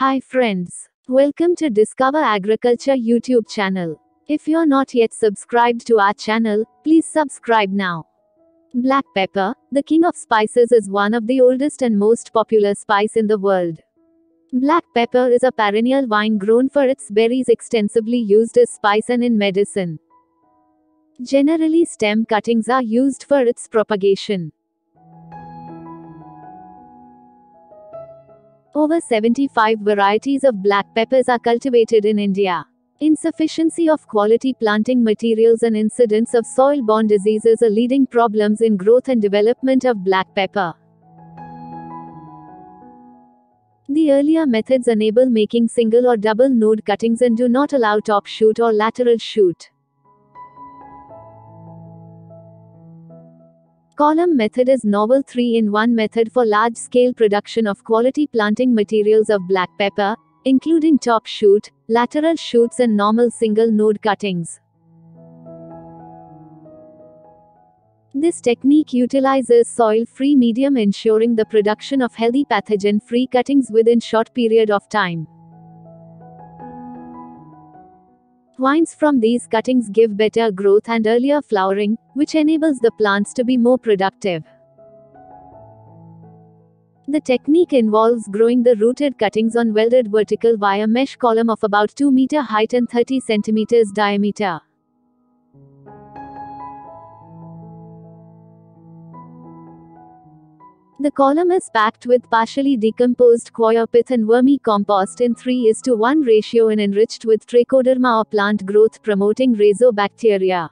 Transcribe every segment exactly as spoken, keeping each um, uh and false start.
Hi friends. Welcome to Discover Agriculture YouTube channel. If you're not yet subscribed to our channel, please subscribe now. Black pepper, the king of spices, is one of the oldest and most popular spice in the world. Black pepper is a perennial vine grown for its berries, extensively used as spice and in medicine. Generally, stem cuttings are used for its propagation. Over seventy-five varieties of black peppers are cultivated in India. Insufficiency of quality planting materials and incidence of soil-borne diseases are leading problems in growth and development of black pepper. The earlier methods enable making single or double node cuttings and do not allow top shoot or lateral shoot. Column method is novel three in one method for large-scale production of quality planting materials of black pepper, including top shoot, lateral shoots and normal single node cuttings. This technique utilizes soil-free medium, ensuring the production of healthy pathogen-free cuttings within short period of time. Vines from these cuttings give better growth and earlier flowering, which enables the plants to be more productive. The technique involves growing the rooted cuttings on welded vertical wire mesh column of about two meter height and thirty centimeters diameter. The column is packed with partially decomposed coir pith and vermicompost in three is to one ratio and enriched with trichoderma or plant growth promoting rhizobacteria.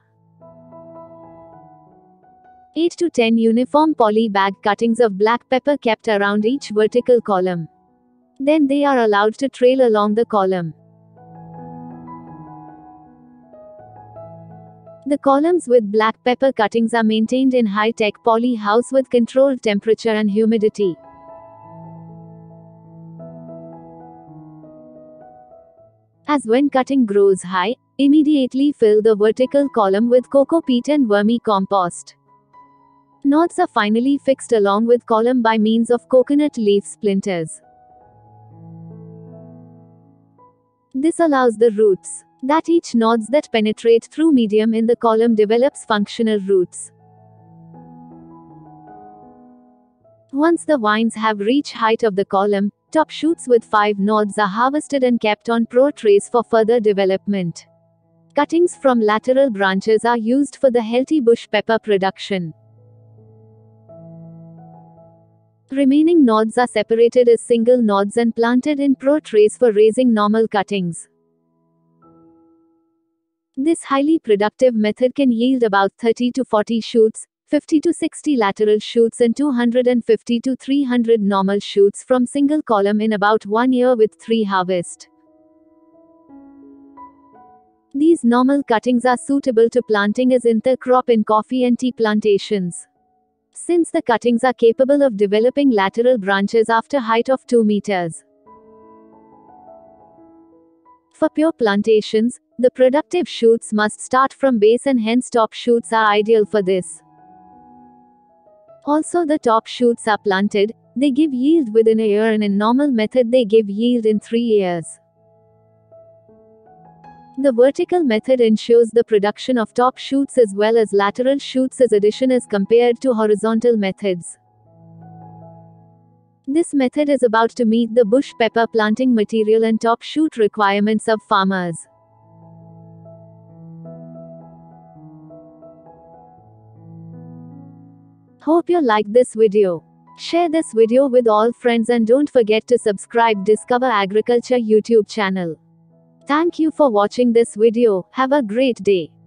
eight to ten uniform poly bag cuttings of black pepper kept around each vertical column. Then they are allowed to trail along the column. The columns with black pepper cuttings are maintained in high-tech poly house with controlled temperature and humidity. As when cutting grows high, immediately fill the vertical column with coco peat and vermicompost. Nodes are finally fixed along with column by means of coconut leaf splinters. This allows the roots that each nodes that penetrate through medium in the column develops functional roots. Once the vines have reached height of the column, top shoots with five nodes are harvested and kept on pro trays for further development. Cuttings from lateral branches are used for the healthy bush pepper production. Remaining nodes are separated as single nodes and planted in pro trays for raising normal cuttings. This highly productive method can yield about thirty to forty shoots, fifty to sixty lateral shoots and two hundred fifty to three hundred normal shoots from single column in about one year with three harvests. These normal cuttings are suitable to planting as intercrop in coffee and tea plantations, since the cuttings are capable of developing lateral branches after height of two meters. For pure plantations, the productive shoots must start from base and hence top shoots are ideal for this. Also, the top shoots are planted, they give yield within a year, and in normal method they give yield in three years. The vertical method ensures the production of top shoots as well as lateral shoots as addition as compared to horizontal methods. This method is about to meet the bush pepper planting material and top shoot requirements of farmers. Hope you like this video. Share this video with all friends and don't forget to subscribe Discover Agriculture YouTube channel. Thank you for watching this video. Have a great day.